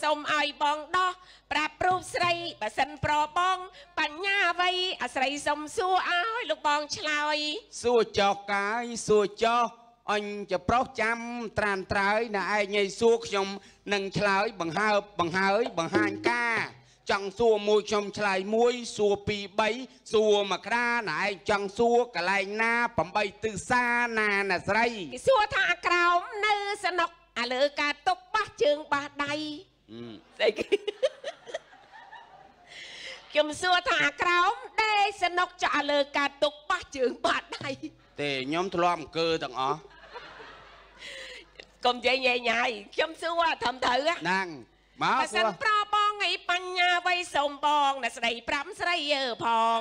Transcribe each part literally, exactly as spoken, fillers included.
សូមឲ្យបងដោះប្រាប់ប្រុសស្រីបើសិនប្របងបញ្ញាអ្វីអាស្រ័យសុំសួរឲ្យលោកបងឆ្លើយសួរចោះកាយសួរចោះអញจะប្រុសចាំត្រានត្រើយណាឯងឲ្យសួរខ្ញុំនឹងឆ្លើយបង្ហើបបង្ហើយបង្ហាញការចង់សួរមួយខ្ញុំឆ្លើយមួយសួរពីរបីសួរមកក្រាណាឯងចង់សួរកន្លែងណាប្រាំបីទិសាណាណាស្រីគេសួរថាអាក្រោមនៅសនុកអាលើការទុកបោះជើងបោះដៃស្អីគេខ្ញុំសួរថាអាក្រោមដេកសនុកចាក់លើការទុកបោះជើងបោះដៃទេខ្ញុំធ្លាប់អង្គើទាំងអស់កុំនិយាយញ៉ៃញ៉ៃខ្ញុំសួរត្រឹមត្រូវហ្នឹងមកបើសិនប្របងឯបញ្ញាវ័យសូមបងអ្នកស្ដីប្រាំស្រីយើផង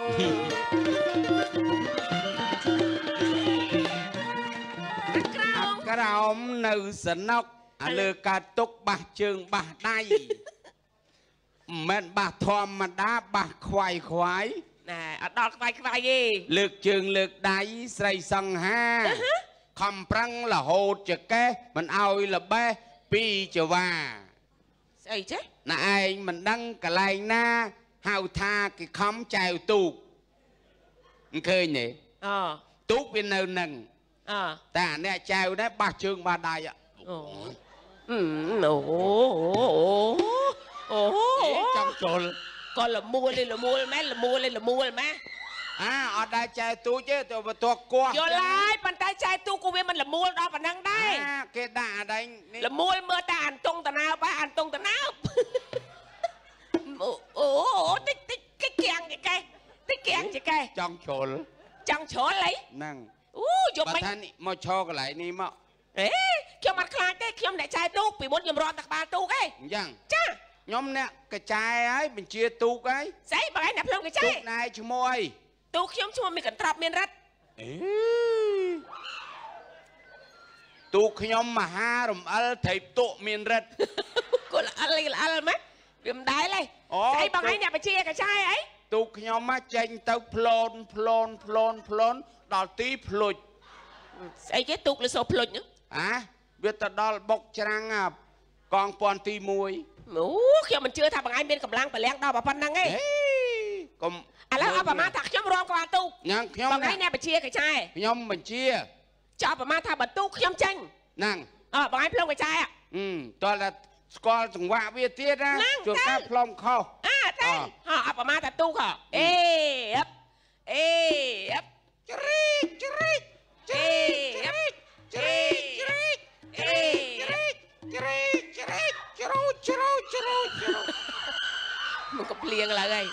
ក្រោមក្រោមនៅសនុកអាលើការទុកបាសជើងបាសដៃមិនបាសធម្មតាបាសខ្វាយខ្វាយណែអត់ដល់ខ្វាយខ្វាយទេលើកជើងលើកដៃស្រីសង្ហាខំប្រឹងរហូតចកេះមិនឲ្យល្បេះពីចវាស្អីចេះណែឯងមិនដឹងកន្លែងណាហៅថាគេខំចែវទូកមិនឃើញទេអូទូកវានៅនឹងអើតែអ្នកចែវដែរបាសជើងបាសដៃអូអូអូអូចង់ចូលក៏លមូលលេលមូលមែនលមូលលេលមូលមែនអើអត់ដែរចែវទូកទេទៅបន្ទាត់គាត់យល់ហើយប៉ុន្តែចែវទូកក៏វាមិនលមូលដល់ប៉ុណ្ណឹងដែរគេដាក់អដែងលមូលមើលតែអានតុងតណើបអានតុងតណើបអូអូតិចតិចគេគៀងគេកែតិចគៀងគេកែចង់ជ្រុលចង់ជ្រុលអីហ្នឹងអូយកមិនថានេះមកឈរកន្លែងនេះមកអេខ្ញុំអត់ខ្លាចទេខ្ញុំអ្នកចែវទូកពីមុនខ្ញុំរត់តែក្បាលទូកឯងអញ្ចឹងចាខ្ញុំអ្នកកចែហើយបញ្ជាទូកហើយស្អីបងឯងអ្នកភ្លុំកចែទូកណែឈ្មោះអីទូកខ្ញុំឈ្មោះមានកន្ត្រប់មានរិទ្ធអេទូកខ្ញុំមហារំអិលថៃតុមានរិទ្ធគល់អិលអិលម៉េចវាមិនដែរទេស្អីបងឯងអ្នកបញ្ជាកចែអីទូកខ្ញុំមកចេញទៅផ្លូនផ្លូនផ្លូនផ្លូនដល់ទីភ្លុចស្អីគេទូកលឺសូភ្លុចហ្នឹងអាវាទៅដល់បុកច្រាំងកងពាន់ទីមួយអូខ្ញុំមិនជឿថាបងឯងមានកម្លាំងប្រលាំងដល់ប៉ុណ្ណឹងទេកុំឥឡូវអត់ប្រមាណថាខ្ញុំរំក្បាលទូកញ៉ាំខ្ញុំបងឯងអ្នកបញ្ជាកចែខ្ញុំបញ្ជាចោលប្រមាណថាបន្ទូកខ្ញុំចេញហ្នឹងអើបងឯងផ្លុំកចែអឺតើស្គាល់ចង្វាក់វាទៀតណាជួនកាលផ្លុំខុសអើតែអត់ប្រមាណថាទូកអេអេជ្រីកជ្រីកជ្រីកជ្រីកជ្រីកជ្រីកជ្រីកជ្រីកជ្រូចជ្រូចជ្រូចជ្រូចមកកំភ្លៀងឡើងហើយ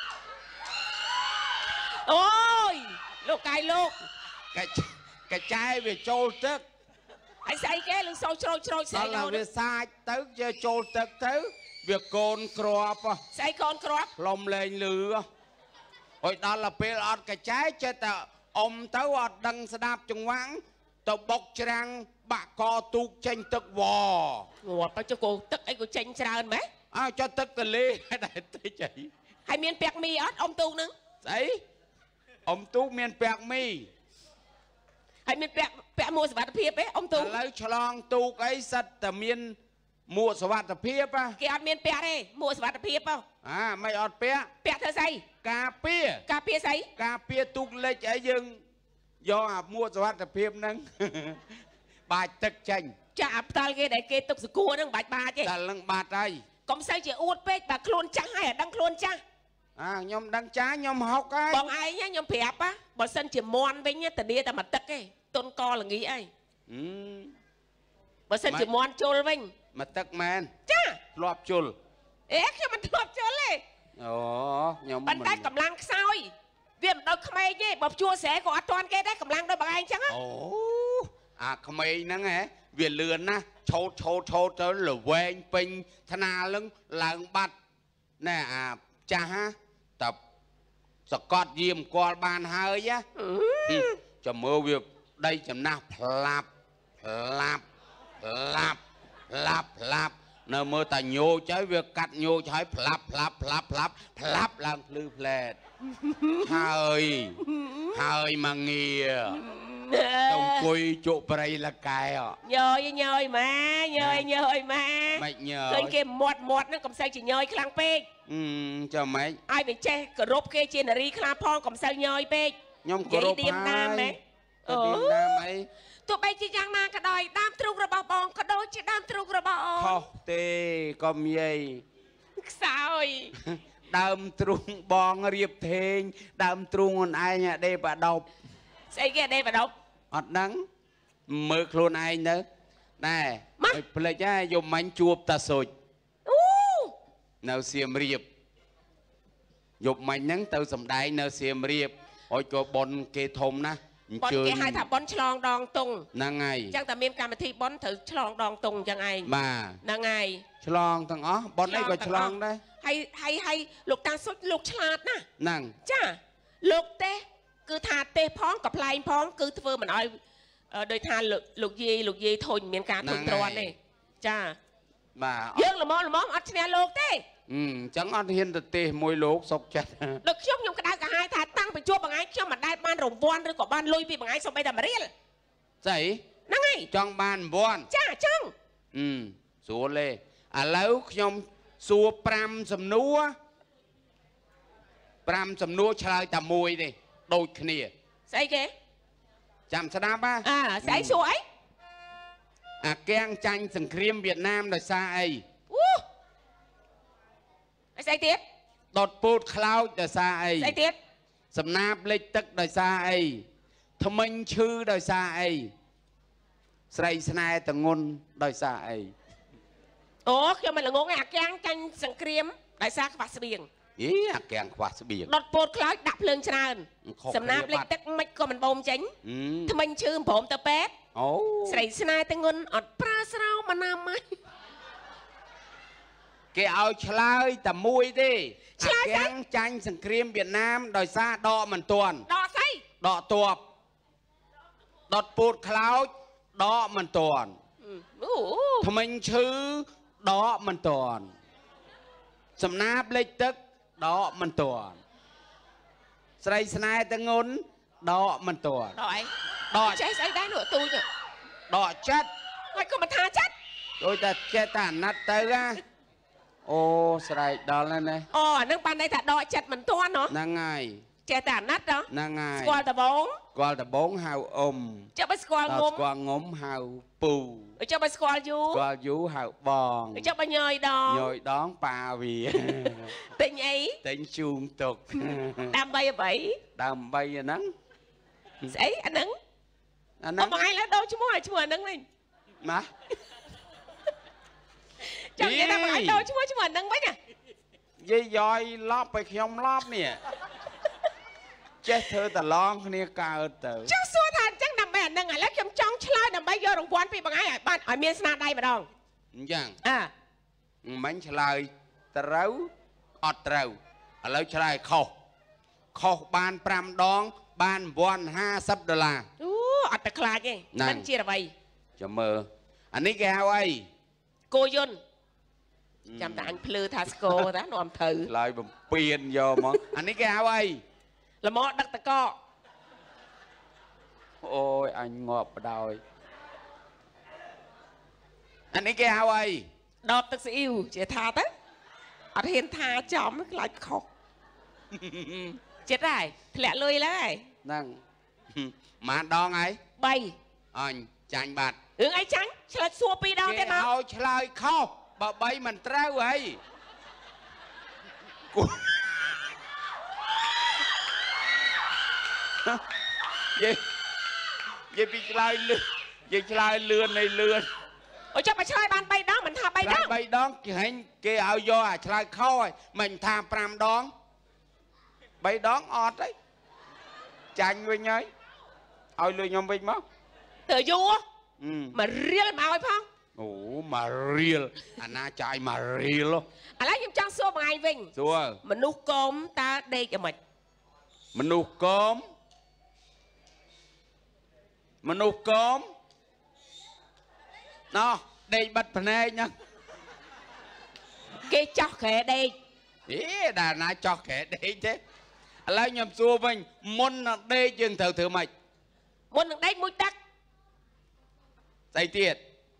អូយលោកកាយលោកកចែវាចូលទឹកហើយស្អីគេលឺសូវជ្រោចជ្រោចស្អីដល់វាសាច់ទៅជាចូលទឹកទៅវាកូនក្របស្អីកូនក្របលំលែងលឺហើយដល់ទៅពេលអត់កចែចេះតែអុំទៅអត់ដឹងស្ដាប់ចង្វាក់ទៅបុកច្រាំងបាក់កទូកចេញទឹកវងាប់ទៅចុះគោទឹកអីក៏ចេញច្រើនម៉េចអើចុះទឹកទលេដែរតិចអីហើយមានពាក់មីអត់អុំទូកហ្នឹងស្អីអុំទូកមានពាក់មីហើយមានពាក់ពាក់មួកសុវត្ថិភាពទេអុំទូកឥឡូវឆ្លងទូកអីសិតតែមានមួកសុវត្ថិភាពគេអត់មានពាក់ទេមួកសុវត្ថិភាពអាមិនអត់ពាក់ពាក់ធ្វើស្អីការពារការពារស្អីការពារទូកលិចអីយើងយកអាមួកសុវត្ថិភាពហ្នឹងបាច់ទឹកចេញចាអាផ្ដាល់គេដែលគេទុកសគួរហ្នឹងបាច់បាច់ទេតែនឹងបាត់ហើយកុំសូវជាអួតពេកបើខ្លួនចាស់ហើយអាដឹងខ្លួនចាស់អាខ្ញុំដឹងចាស់ខ្ញុំហុកហើយបងឯងខ្ញុំប្រាប់ណាបើសិនជាមន់វិញតានីតែមកទឹកទេទុនកល្ងីអីបើសិនជាមន់ជុលវិញមកទឹកមែនចាធ្លាប់ជុលអេខ្ញុំមិនធ្លាប់ជុលទេអូខ្ញុំមិនតែកម្លាំងខ្សោយវាមិនដល់ក្មេងទេបើជួស្រែក៏អត់ទាន់គេដែរកម្លាំងដល់បងឯងចឹងអូអាក្មេងហ្នឹងហ៎វាលឿនណាស់ឆោតឆោតឆោតទៅលវែងពេញថ្នាលឹងឡើងបាត់ណែអាចាស់ហ่าតសកត់យាមគាល់បានហើយណាចាំមើលវាដីចំណាស់ផ្លាប់ផ្លាប់ផ្លាប់ផ្លាប់ផ្លាប់នៅមើលតាញោចហើយវាកាត់ញោចហើយផ្លាប់ផ្លាប់ផ្លាប់ផ្លាប់ផ្លាប់ឡើងភ្លឺផ្លែតហើយហើយមកងារ Tông cùi chỗ bầy là cái ạ. Nhơi nhơi mà, nhơi nhơi mà. Mày nhờ. Khơi kia mọt mọt nó cầm say chỉ nhơi khlang pê. Ừ, cho mấy. Ai phải che cờ rộp kia trên ri khlang phong cầm say nhơi pê. Nhóm cờ rộp hai. Ừ. Mấy. Tụi bay chỉ giang na cả đòi đam trục rồi bảo bong cả đôi chỉ đam trục rồi bảo. Khóc tê, con dây. Sao rồi? Đam trung bong riệp thênh, đam trung ai nhá đây bà đọc. Xây kia đây bà đọc. Ọt nắng. Mơ luôn anh đó. Nè. Má. Bởi cha dùng mánh chuộp ta sụt. Nào xiêm riệp. Dục mánh nắng tao sầm đáy nào xiêm riệp. Ôi có bọn kê thông ná. Bọn kê hai thả bọn chlong đòn tung. Nà ngày. Chẳng ta miêm cảm thi bọn thử chlong đòn tung chẳng ai. Mà. Nà ngày. Chlong thằng ó. Bọn ấy có chlong đấy. Hay hay hay. Lục ta xuất lục chlát ná. Nàng. Chà. Lục tê. Cứ thả tê phong cặp lại phong. Cứ thơ mà nói. Đôi thả lục dì lục dì thôi miền cả thùng tròn này. Chà. Mà. Dương là món là món ọt nè lục tê. Ừ, chẳng ọt hiên tật tê môi lục sọc chặt. Được chúc nhung cái đá cả hai thả tăng phải chua bằng ai cho mà đai ban rồng voan rồi có ban lôi vì bằng ai xong bây giờ mà riêng. Dậy. Năng ngay. Trong ban voan. Chà chăng. Ừ, xua lê. À lâu nhung xua pram sầm núa. Pram sầm núa chơi tà mùi đi. Đôi khnia. Sao kì? Chạm xa đáp á. À, sao xua ấy? À, keng chanh sừng kriêm Việt Nam là xa ấy. Sao tiếp? Đột bút cloud là xa ấy. Sao tiếp? Sầm nạp lịch tức là xa ấy. Thầm minh chư là xa ấy. Sray snai tầng ngôn là xa ấy. Ủa, khi mà là ngôn à keng chanh sừng kriêm đại xa khóa sơ biếng. Ý à keng khóa sơ biếng. Đột bút cloud đạp lương chân. Sầm nạp lịch tức mạch có mình bông chánh. Thầm minh chư bổm tờ pép. Sray snai tầng ngôn ọt pra srao mà nằm ấy. Cái áo chơi tầm mùi đi. À keng chanh sừng kriêm Việt Nam đòi xa đọ mình tuần. Đọ say. Đọ tuộc. Đọt bút cloud đọ mình tuần. Thầm minh chư đọ mình tuần. Sầm nạp lịch tức đọ mình tuần. Sray snai tầng ngôn đọ mình tuần. Đọ ấy. Đọ chết ấy đá nửa tôi nhỉ. Đọ chất. Mày có mà tha chất. Tôi ta chết ta nát tới ra. Ô, sray đó lên đây. Ồ, nâng bàn đây thật đọ chất mình toan nó. Nàng ngày. Chết ta nát đó. Nàng ngày. Squall ta bốn. Squall ta bốn hào ôm. Cho bà squall ngốm. Squall ngốm hào pù. Cho bà squall vú. Squall vú hào bòn. Cho bà nhơi đón. Nhồi đón bà vì. Tình ấy. Tình chuông tục. Đàm bay vậy. Đàm bay à nắng. Ấy, anh nắng. Anh nắng. Ồ, mà ai là đâu chứ mua ai chứ mua nắng lên. Má. Chẳng nghĩa là mà ai đâu chứ mua chứ mua nắng bách à. Dây dòi lóp phải không lóp nè. Chết thơ ta lon nè cao tử. Chắc xua thàn chắc nằm bè nâng à. Lấy kiếm trong chơi nằm bay vô đồng quan phí bằng ai ở bàn. Ở miền sna đây mà đong. Chẳng. À. Bánh chơi ta rấu. ọt râu. Ở lâu chơi khổ. Khổ bàn pram đón. Bàn vòn hai mươi đô la. Ú, ọt ta khá nhé. Mình chia là vậy. Cho mơ. Anh ấy cái hào ấy. Cô Yun. Chăm ta anh plư thà cô đó nòm thử. Lại bầm biên vô món. Anh ấy cái hào ấy. Là mọ đặc ta co. Ôi anh ngọt vào đôi. Anh ấy cái hào ấy. Đọt tức sẽ yêu. Chị thà tất. Ọt hiền thà chóm lại khóc. Chết rồi. Thì lẹ lươi lại. Năng. Mà đón ấy. Bay. Anh chanh bạch. Ừ ấy chánh. Chứ là xua pi đâu thế nào. Cái hào chơi khóc. Bà bay mình trao ấy. Vậy vậy bị chơi lươn. Vậy chơi lươn này lươn. Ôi cho bà chơi bàn bay đó. Mình tha bay đó. Bay đón. Cái áo vô à chơi khóc. Mình tha pram đón. Bay đón ọt đấy. Chanh với nhới. Ôi lươn nhóm bình mất. Tự du á. Mà riêng mà ôi phong. Ủa mà real. Anh á chạy mà real đó. À lấy em trang xua bằng anh Vinh. Xua. Mình nút cơm ta đây cho mình. Mình nút cơm. Mình nút cơm. Nó. Đây bật phần này nhá. Cái chọc khẽ đây. Ý đà ná chọc khẽ đây chứ. À lấy nhầm xua mình. Môn đây chừng thử thử mạch. មុននឹងដេកមួយទឹកស្អីទៀត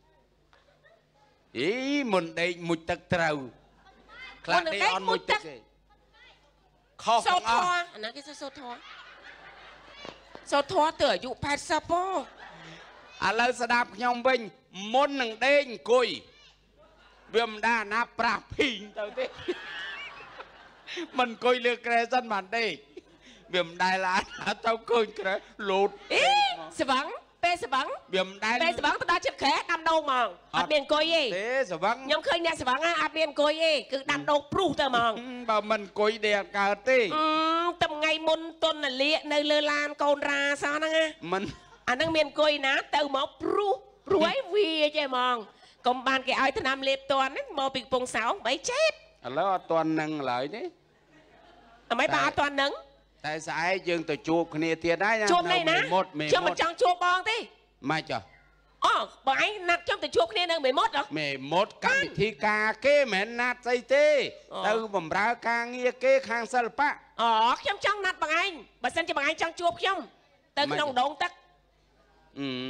អីមុនដេកមួយទឹកត្រូវខ្លះដេកអត់មួយទឹកទេខុសទាំងអស់អាហ្នឹងគេសូត្រធម៌សូត្រធម៌ទៅអាយុแปดสิบហ៎ឥឡូវស្ដាប់ខ្ញុំវិញមុននឹងដេកអង្គុយវាមិនដាណាប្រាស់ភីងទៅទេមិនអង្គុយលើក្រែសិនបានដេកវាមិនដែលឡានទៅឃើញក្រែលោតអីស្វឹងពេលស្វឹងវាមិនដែលពេលស្វឹងទៅដល់ជិតក្រែដាំដូងហ្មងអត់មានអង្គុយទេទេស្វឹងខ្ញុំឃើញអ្នកស្វឹងអត់មានអង្គុយទេគឺដាំដូងព្រុសទៅហ្មងបើមិនអង្គុយដេកកើតទេអឺតែថ្ងៃមុនតុនលាកនៅលើឡានកូនរាសោះហ្នឹងណាមិនអាហ្នឹងមានអង្គុយណាទៅមកព្រុសព្រួយវាចេះហ្មងកុំបានគេឲ្យថ្នាំលេបតន់មកពីកំពង់សោមបីចេតឥឡូវអត់តន់នឹងឡើយទេអីបើអត់តន់នឹងតែស្អែកយើងទៅជួបគ្នាទៀតហើយណាជួបនេះណាខ្ញុំមិនចង់ជួបបងទេម៉េចចុះអូបងឯងណាត់ខ្ញុំទៅជួបគ្នានៅមេមត់ហ៎មេមត់កម្មវិធីការគេមិនមែនណាត់ស្អីទេទៅបំរើការងារគេខាងសិល្បៈអូខ្ញុំចង់ណាត់បងឯងបើសិនជាបងឯងចង់ជួបខ្ញុំទៅក្នុងដងទឹកអឺ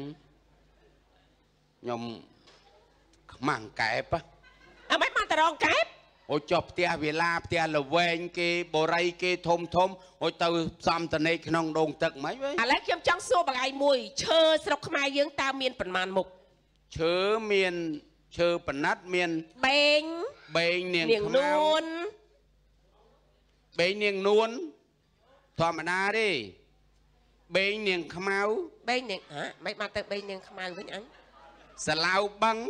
ខ្ញុំខ្មាំងកែបអើមិនបានតរងកែបអូចុះផ្ទះវាឡាផ្ទះលវែងគេបរិយគេធំធំអូទៅផ្សំតនេកក្នុងដងទឹកហ្មងវិញឥឡូវខ្ញុំចង់សួរបងឯងមួយឈើស្រុកខ្មែរយើងតើមានប៉ុន្មានមុខឈើមានឈើប៉ណាត់មានបេងបេងនាងខ្មៅនួនបេងនាងនួនធម្មតាទេបេងនាងខ្មៅបេងនាងហ៎មិនបានទៅបេងនាងខ្មៅវិញអញសាឡាវបឹង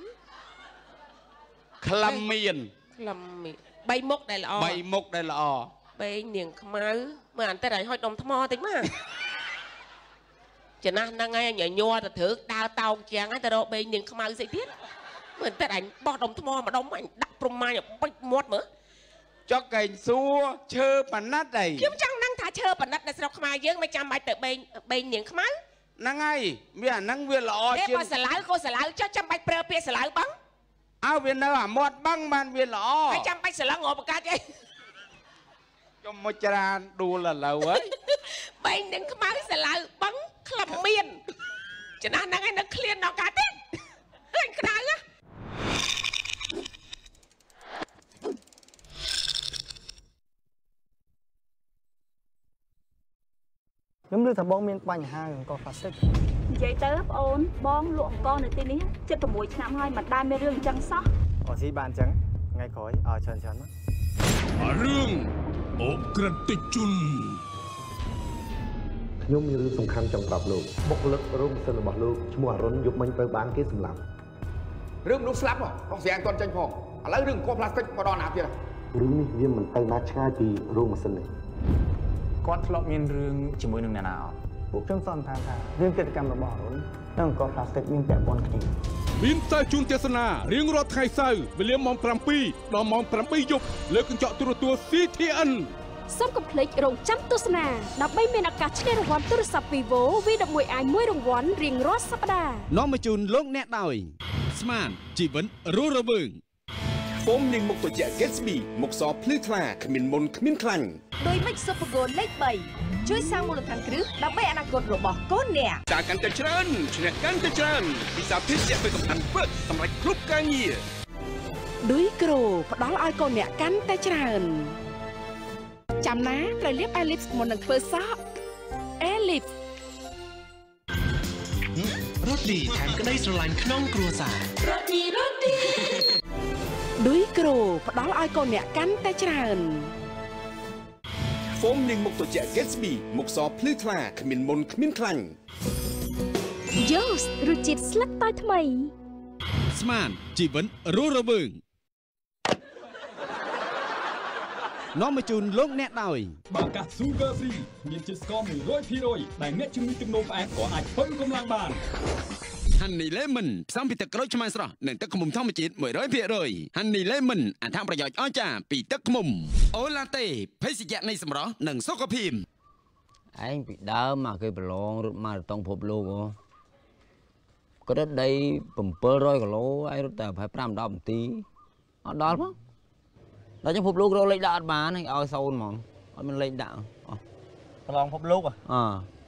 ក្លឹមមានក្លឹមមានបីមុខដែលល្អបីមុខដែលល្អបេងនាងខ្មៅមើលអន្តិចឲ្យហុចដុំថ្មតិចមកចំណាស់ហ្នឹងហើយញញ័រទៅត្រឹកដើរតោងជាងហើយទៅរកបេងនាងខ្មៅស្អីទៀតមើលអន្តិចអញបោះដុំថ្មម្ដុំអញដាក់ព្រំម៉ាញបិចមាត់មើលចុកកែងសួរឈើប៉ណាត់អីខ្ញុំចង់ដឹងថាឈើប៉ណាត់នៅស្រុកខ្មែរយើងមិនចាំបាច់ទៅបេងបេងនាងខ្មៅហ្នឹងហើយវាអាហ្នឹងវាល្អជាងបើសាឡាវក៏សាឡាវចុះចាំបាច់ប្រើពាក្យសាឡាវបងអើវានៅអាមាត់បឹងបានវាល្អហើយចាំបាច់ស្លឹងងបកាច់អីខ្ញុំមកច្រានដួលឥឡូវហើយបេងនាងខ្មៅសាឡាវបឹងក្លឹបមានចំណាស់ហ្នឹងឯងនៅឃ្លានដល់កាត់ទេឃើញក្តៅណាខ្ញុំលើថាបងមានបញ្ហាអង្គផ្លាស្ទិកនិយាយទៅបងអូនបងលក់អង្គនៅទីនេះជិត6ឆ្នាំហើយមិនដែលមានរឿងអញ្ចឹងសោះអូស៊ីបានអញ្ចឹងថ្ងៃក្រោយឲ្យច្រើនច្រើនមករឿងអូក្រិតតិជនខ្ញុំមានរឿងសំខាន់ចង់ប្រាប់លោកបុគ្គលិករោងសិនរបស់លោកឈ្មោះអរុនយកមិញទៅបានគេសម្លាប់រឿងមនុស្សស្លាប់ហ៎អស់ស្រាំងទាន់ចេញផងឥឡូវរឿងអង្គផ្លាស្ទិកមកដល់ណាទៀតរឿងនេះវាមិនទៅណាឆ្ងាយពីរោងម៉ាស៊ីននេះគាត់ធ្លាប់មានរឿងជាមួយនឹងអ្នកណាអត់ពួកខ្ញុំសន្និដ្ឋានថារឿងកិច្ចកម្មរបស់អរុននិងអង្គផ្លាស្ទិកមានពាក់ព័ន្ធគ្នាមានតែជួនទេសនារៀងរាល់ថ្ងៃសៅរ៍វេលាម៉ោងប្រាំពីរដល់ម៉ោងប្រាំពីរយប់លើកញ្ចក់ទូរទស្សន៍ ซี ที เอ็นសូមកុំភ្លេចរងចាំទស្សនាដើម្បីមានឱកាសឈ្នះរង្វាន់ទូរស័ព្ទ Vivo វី ដប់មួយ អាយ មួយរង្វាន់រៀងរាល់សប្តាហ៍នាំមកជូនលោកអ្នកដោយស្មានជីវិតរស់រវើងហ្វូមនាងមុខត្រជាក់ Gatsby មុខសភ្លឺថ្លាគ្មានមុនគ្មានខ្លាញ់ដោយមិចសុភគងលេខបីជួយសាងមូលដ្ឋានគ្រឹះដើម្បីអនាគតរបស់កូនអ្នកចាកាន់តែច្រើនឈ្នះកាន់តែច្រើនពិសាភិជាទៅកំអានពើសម្រាប់គ្រប់ការងារឌុយក្រូផ្ដល់ឲ្យកូនអ្នកកាន់តែច្រើនចាំណាត្រូវលាប Ellipse មុននឹងធ្វើសក់ Ellipse រ៉ូឌីថែមក្តីស្រឡាញ់ក្នុងគ្រួសាររ៉ូឌីរ៉ូឌីឌុយក្រូផ្ដល់ឲ្យកូនអ្នកកាន់តែច្រើនហ្វូមនាងមុខត្រជាក់ Gatsby មុខសភ្លឺថ្លាគ្មានមុនគ្មានខ្លាញ់ Yoast រសជាតិស្លឹកតើយថ្មីស្មានជីវិតរស់រវើងនាំមកជូនលោកអ្នកដោយបាកា Sugar Free មានជាតិស្ករ មួយរយភាគរយ ដែលអ្នកជំងឺទឹកនោមផ្អែមក៏អាចពឹងកម្លាំងបាន Honey Lemon ផ្សំពីទឹកក្រូចឆ្មាស្រស់និងទឹកឃ្មុំធម្មជាតិ មួយរយភាគរយ Honey Lemon អត្ថប្រយោជន៍អស្ចារ្យពីទឹកឃ្មុំអូឡាតេភេសជ្ជៈនៃសម្រស់និងសុខភាពឯងពីដើមមកគេប្រឡងរត់ម៉ារ៉ាតុងពិភពលោកអូគាត់រត់ដីbảyរយគីឡូឯងរត់តែប្រហែល5 10នាទីអត់ដល់មកដល់ចឹងពិភពលោករកលេខដាក់អត់បានឲ្យសូនហ្មងអត់មានលេខដាក់ប្រឡងពិភពលោកអឺ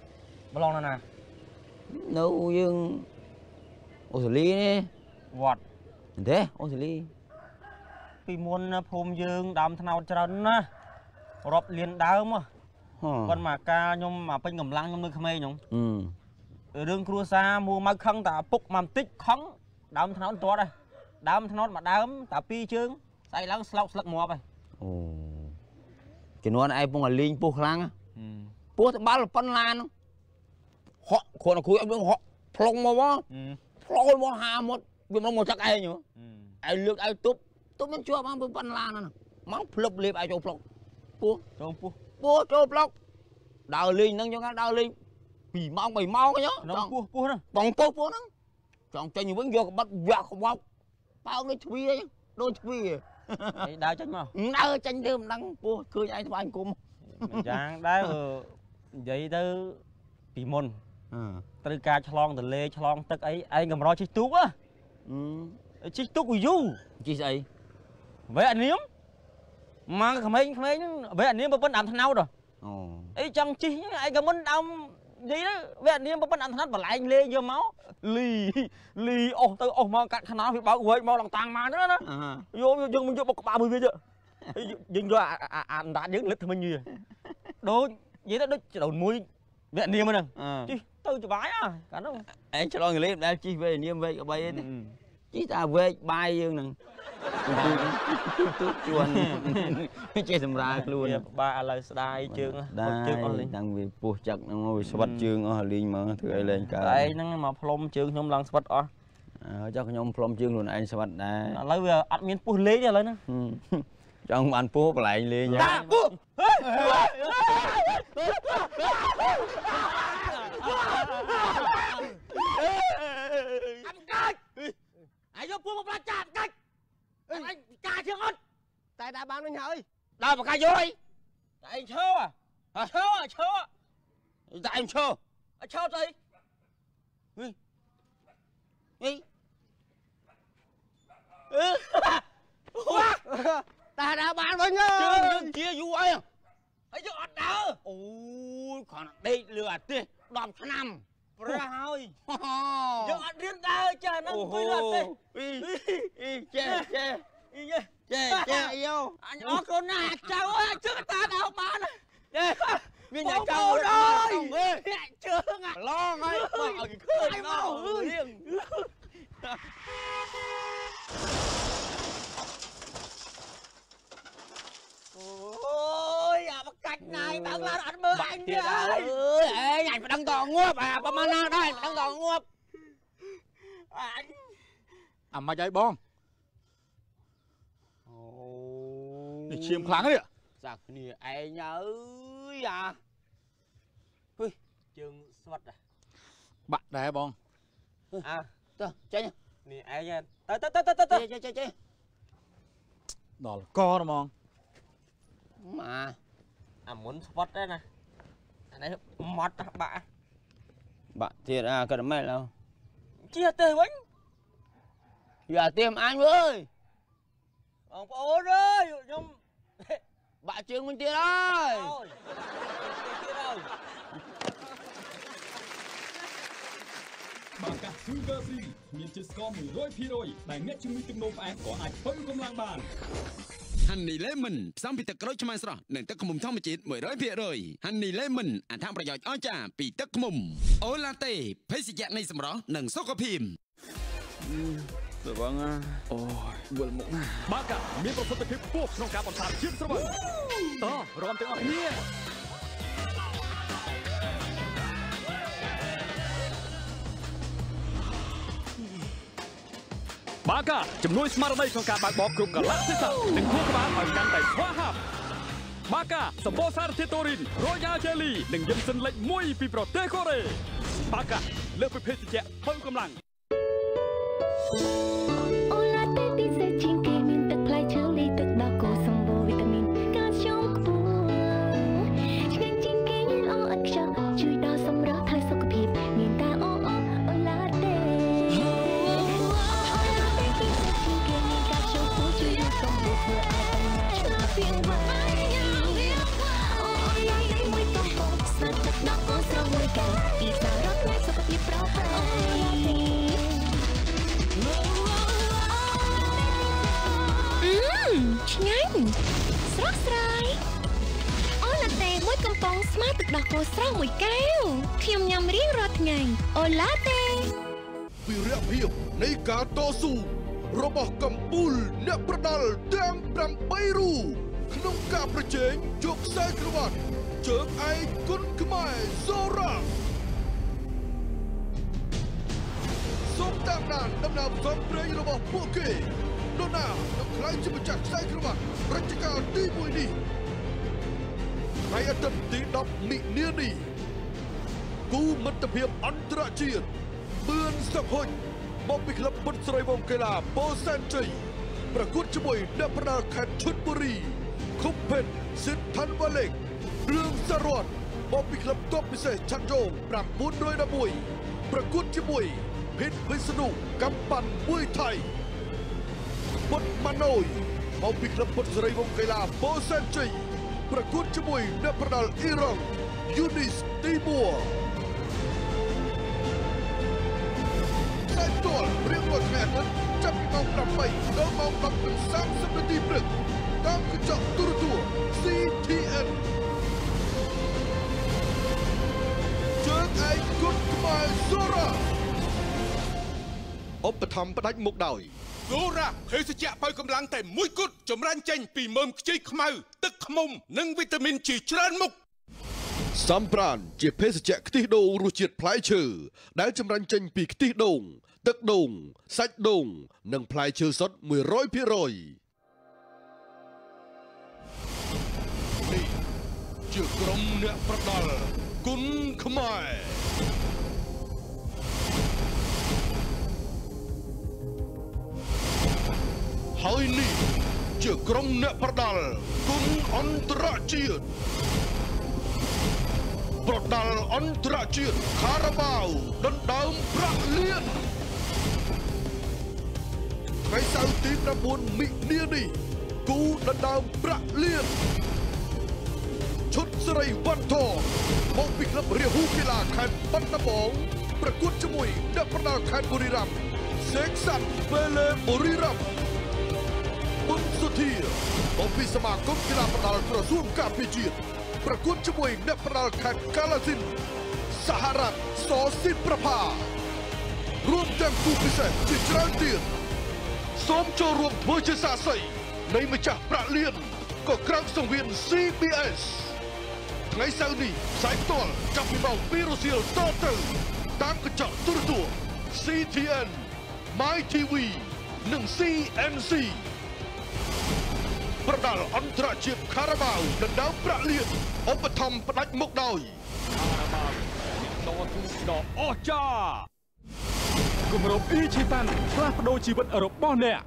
ប្រឡងណាណានៅយើងអូស្ត្រាលីនេះវត្តទេអូស្ត្រាលីពីមុនភូមិយើងដើមថ្នោតច្រើនណារាប់លានដើមប៉ុន្តែមកការខ្ញុំមកពេញកម្លាំងខ្ញុំនៅក្មេងហ្នឹងរឿងគ្រួសារមួមកខឹងតែពុកមកបន្តិចខឹងដើមថ្នោតទាត់ហើយដើមថ្នោតមួយដើមតែពីរជើងស្អីឡើងស្លោកស្លឹកងាប់ហើយអូជំនាន់ឯងពងឲ្យលេងពោះខ្លាំងពោះទៅបាល់ប៉ុណ្ណាហ្នឹងហក់គ្រាន់តែគួយអត់ដឹងហក់ផ្លុងមកមកផ្លុងមកហាមកវាមកមកទឹកឯងហ៎ឯងលើកឯងទប់ទប់មិនជាប់បានប៉ុណ្ណាហ្នឹងមកភ្លឹបលេបឯងចូលផ្លុកពោះចូលពោះពោះចូលផ្លុកដើរលេងហ្នឹងចឹងដើរលេងពីម៉ោងបីម៉ោងអញ្ចឹងពោះពោះហ្នឹងបងពោះពោះហ្នឹងចង់ចេញវិញយកក្បិតវាក់ក្បោបប៉ោងដូចទ្វាអញ្ចឹងដូចទ្វាឯដើរចេញមកដើរចេញទៅមិនដឹងពោះឃើញឯងស្វាយគុំយ៉ាងដែរនិយាយទៅពីមុនត្រូវការឆ្លងទលេឆ្លងទឹកអីឯងកម្រជិះទូកជិះទូកយូរជិះស្អីវេអានាមមកក្មេងក្មេងហ្នឹងវេអានាមប្រពន្ធដើមថ្នោតអូអីចង់ជិះឯងក៏មិនដើមនិយាយទៅវេអានាមប្រពន្ធដើមថ្នោតបន្លែងលេងយកមកលីលីអស់ទៅអស់មកកាត់ខ្នោវាបើកវែកមកឡើងតាំងមកហ្នឹងណាយកយើងមិនយកបុកក្បាលមួយវាទៅយើងយកអាអណ្ដាតយើងលឹកថ្មិញវាដូចនិយាយទៅដូចចដូនមួយវេអានាមហ្នឹងជិះទៅច្បាយអាកាលនោះឯងឆ្លងលេងដែលជិះវេអានាមវែកអ្វីទេជិះតែវែកបាយយើងហ្នឹងទូជួនចេះសម្រាលខ្លួនបាទឥឡូវស្ដាយជើងជើងអស់លេងតាំងវាពោះចឹកហ្នឹងវាស្វិតជើងអស់លេងមកធ្វើឲ្យលេងកើតឯងហ្នឹងមកផ្លុំជើងខ្ញុំឡើងស្វិតអស់ចុះខ្ញុំផ្លុំជើងខ្លួនឯងស្វិតដែរឥឡូវវាអត់មានពោះលេងទេឥឡូវហ្នឹងចង់បានពោះកន្លែងលេងតាពោះអាយយកពោះមកផ្លាច់ចាត់កាច់អញការជាងអត់តែដើរបានវិញហើយដើរបកាយយតែឯងឈើហ៎ឈើឈើតែឯងឈើឈើទៅហីហីអឺតែដើរបានវិញហើយជើងយើងជាយូរអីហើយយើងអត់ដើរអូយគ្រាន់តែដេកលើអាទិសដប់ឆ្នាំប្រះហើយយើងអត់រៀនដើរចាស់ហ្នឹងអង្គុយលើទេអីអីចេះចេះអីចេះចេះយោអញអរគុណណាស់ចៅអើយជើងតាដើរបានចេះមានតែចៅអើយជើងឡងហើយឲ្យឃើញមករៀងអូយអាបកាច់ណាយបើកឡានអត់មើលអញទេអើយអេអញមិនដឹងតងាប់អាប្រហែលណាដែរមិនដឹងតងាប់អញអាមិនហើយបងអូនេះឈាមខ្លាំងនេះសាក់គ្នាឯងអើយអាហុយជើងស្វិតបាក់ដែរបងអើទៅចេញនេះឯងទៅទៅទៅទៅចេះចេះចេះដល់កហ្មងមកអាមុនស្វត់ដែរណាអានេះម៉ត់បាក់បាក់ទៀតអាក៏មិនឡើយជិះទៅវិញយ៉ាទៀមអញអើយបងប្អូនអើយខ្ញុំបាក់ជើងវិញទៀតហើយទៀតហើយបាកា Sugar Free មានជាតិស្ករ មួយរយភាគរយ ដែលអ្នកជំងឺទឹកនោមផ្អែមក៏អាចបើកម្លាំងបាន Honey Lemon ផ្សំពីទឹកក្រូចឆ្មាស្រស់និងទឹកឃ្មុំធម្មជាតិ មួយរយភាគរយ Honey Lemon អត្ថប្រយោជន៍អស្ចារ្យពីទឹកឃ្មុំអូឡាតេភេសជ្ជៈនៃសម្រស់និងសុខភាពស្រវឹងអូយវិលមុខណាបាកាមានប្រសិទ្ធភាពខ្ពស់ក្នុងការបន្សាបជាតិស្រវឹងតោះរួមទាំងអស់គ្នាបាកាជំនួយស្មារតីក្នុងការបើកបបគ្រប់កលៈទេសៈនិងខួរក្បាលឲ្យកាន់តែស្វាហាប់បាកាសម្បូរសារធាតុតូរីនរ៉ូយ៉ាល់ជេលីនិងយឹមសិនលេខមួយពីប្រទេសកូរ៉េបាកាលើសពីភេសជ្ជៈបើកម្លាំងអូឡាតេពិសេសជាងគេមានទឹកផ្លែឈើលីទឹកដោះគោសម្បូរវីតាមីនកាល់ស្យូមខ្ពស់ឆ្ងាញ់ជាងគេល្អឥតខ្ចោះជួយដល់សម្រស់ថែសុខភាពមានតែអូអូអូឡាតេសម្បូរធ្វើឲ្យបញ្ញាឆ្លាតពីវ៉ៃអូយមួយកំពុងស្និទ្ធទឹកដោះគោស្រស់កែវពីសារ៉ាត់ផ្នែកសុខភាពប្រហើអឺឆ្ងាញ់ស្រស់ស្រាយអូឡាតេមួយកំប៉ុងស្មើទឹកដោះគោស្រស់មួយកែវខ្ញុំញ៉ាំរៀងរាល់ថ្ងៃអូឡាតេវីរៈភាពនៃការតស៊ូរបស់កម្ពុជាអ្នកប្រដាល់ទាំងប្រាំបីរូបក្នុងការប្រជែងយកខ្សែក្រវ៉ាត់ជើងឯកគុណខ្មែរសូរ៉ាសូមតាមដានដំណើរផ្សងព្រេងរបស់ពួកគេនរណានឹងក្លាយជាម្ចាស់ខ្សែក្រវ៉ាត់រជ្ជកាលទីមួយនេះថ្ងៃអាទិត្យទីដប់មិនិនានេះគូមិត្តភាពអន្តរជាតិបឿនសុខហុញមកពីក្លឹបបុតស្រីវងកីឡាប៉ូសែនជ័យប្រកួតជាមួយអ្នកប្រដាល់ខេត្តឈុនបុរីខុបពេជ្រសិទ្ធិនវ៉ាលេករឿងសារ៉ាត់មកពីក្លឹបតបពិសេសឆាន់យ៉ូងប្រាំបួនរយដប់មួយ ប្រកួតជាមួយភិតវិស្ណុកំប៉ាន់មួយថៃបុតម៉ាណូយមកពីក្លឹបបុតស្រីវងកីឡាប៉ូសែនជ័យប្រកួតជាមួយអ្នកប្រដាល់អ៊ីរ៉ង់យូនីសទីបួខ្សែទាល់រៀងរាល់ថ្ងៃអាទិត្យចាប់ពីម៉ោងប្រាំបីដល់ម៉ោងដប់សាមសិបនាទីព្រឹកតាមកញ្ចក់ទូរទស្សន៍ C T N ជើងឯកគុណខ្មែរសូរ៉ាឧបត្ថម្ភផ្ដាច់មុខដោយសូរ៉ាភេសជ្ជៈបើកម្លាំងតែមួយគត់ចម្រាញ់ចេញពីមើមខ្ចីខ្មៅទឹកខ្មុំនិងវីតាមីនជាច្រើនមុខសំប្រានជាភេសជ្ជៈខ្ទិះដូងរសជាតិផ្លែឈើដែលចម្រាញ់ចេញពីខ្ទិះដូងទឹកដូងសាច់ដូងនិងផ្លែឈើសុទ្ធ មួយរយភាគរយ នេះជាក្រុមអ្នកប្រដាល់គុណខ្មែរហើយនេះជាក្រុមអ្នកប្រដាល់គុណអន្តរជាតិប្រដាល់អន្តរជាតិខារ៉ាបាវដណ្ដើមប្រាក់លានថ្ងៃសៅរ៍ទីប្រាំបួនមិនិនានេះគូដណ្ដើមប្រាក់លានឈុតស្រីវ៉ាន់ធរមកពីក្លឹបរាហូកីឡាខេត្តបាត់ដំបងប្រកួតជាមួយអ្នកប្រដាល់ខេត្តបុរីរ៉ាំសេកសាន់វេលេបុរីរ៉ាំបុនសុធាមកពីសមាគមកីឡាប្រដាល់ក្រសួងការពារជាតិប្រកួតជាមួយអ្នកប្រដាល់ខេត្តកាឡាស៊ីនសហរដ្ឋសស៊ីប្រផារួមទាំងគូពិសេសជាច្រើនទៀតសូមចូលរួមធ្វើជាសាក្សីនៃម្ចាស់ប្រាក់លានក៏ក្រៅសង្វៀន C B S ថ្ងៃសៅរ៍នេះផ្សាយផ្ទាល់ចាប់ពីម៉ោងពីររសៀលតទៅតាមកញ្ចក់ទូរទស្សន៍ C T N My ที วี និង C N C ប្រដាល់អន្តរជាតិខារ៉ាបាវដណ្ដើមប្រាក់លានឧបត្ថម្ភផ្ដាច់មុខដោយខារ៉ាបាវដ៏ទូដ៏អស្ចារ្យគម្រប់អ៊ីឈីតាន់ផ្លាស់ប្ដូរជីវិតរបស់អ្នក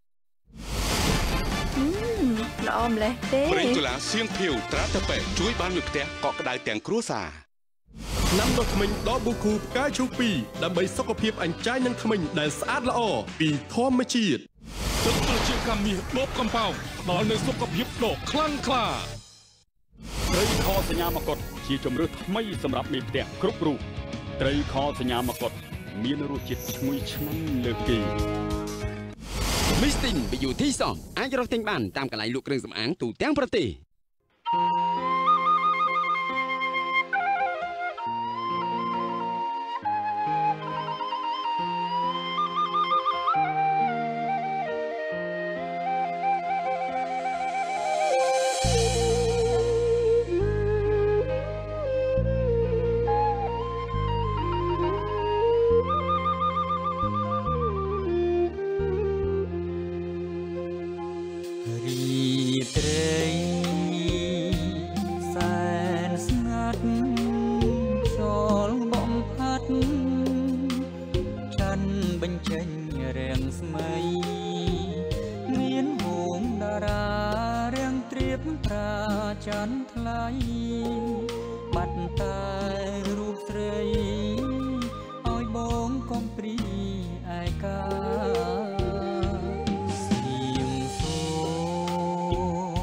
ល្អម្លេះទេប្រេងកូឡាសៀងភៀវត្រាតាប៉ែជួយបានមួយផ្ទះកក់ក្ដៅទាំងគ្រួសារឆ្នាំដុសធ្មេញដល់ប៊ូគូផ្កាយឈូពីដើម្បីសុខភាពអញ្ចាញនិងធ្មេញដែលស្អាតល្អពីធម្មជាតិទឹកត្រជាកម្មមាសបបកំប៉ោងផ្ដល់នូវសុខភាពដ៏ខ្លាំងក្លាត្រីខសញ្ញាមកុដជាជម្រើសថ្មីសម្រាប់មេផ្ទះគ្រប់រូបត្រីខសញ្ញាមកុដមានរសជាតិឈ្ងុយឆ្ងាញ់លើគេ Mistin Beauty Shop អាចរកទិញបានតាមកន្លែងលក់គ្រឿងសម្អាងទូទាំងប្រទេស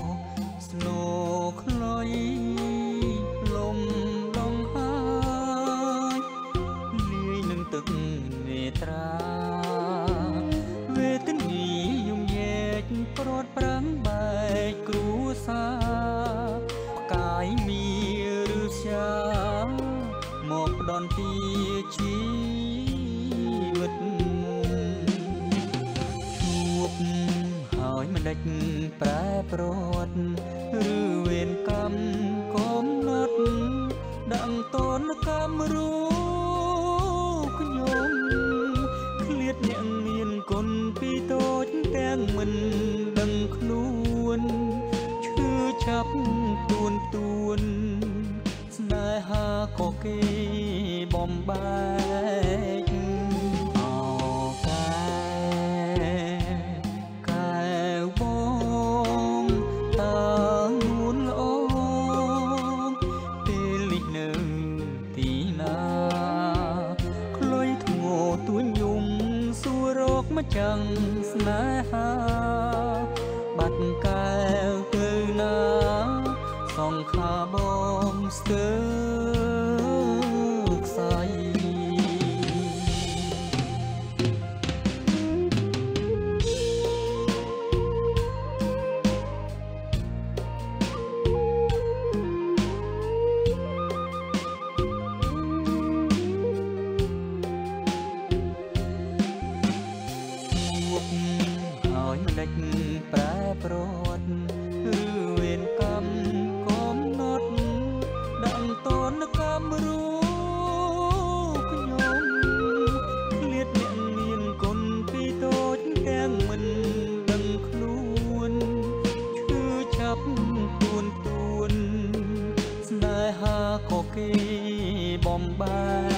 ហព្រាត់ប្រាំងបែកគ្រួសារផ្កាយមានឬស្យាមកផ្ដន់ពីជីវិតជួបហើយមិនដេចប្រែប្រួតឬវេនកម្មកំណត់ដឹងតនកម្មរូបខ្ញុំឃ្លាតអ្នកមានគុណពីតូចទាំងមិនដឹងខ្លួនឈឺចាប់ទួនទួនស្នេហាក៏គេបំបែកអោកែកែបងតើនួនល្អពេលនេះនៅទីណាខ្លុយធ្ងោទួញយំសួររកមកចាំងស្នេហាបាត់កែវទៅណាសងខាបងស្ទើខ្សែហើយមិនដេចប្រែប្រួតឬវេនកម្មកំណត់ដឹងតនកម្មរូបខ្ញុំឃ្លាតអ្នកមានគុណពីតូចទាំងមិនដឹងខ្លួនឈឺចាប់ទួនទួនស្នេហាក៏គេបំបែក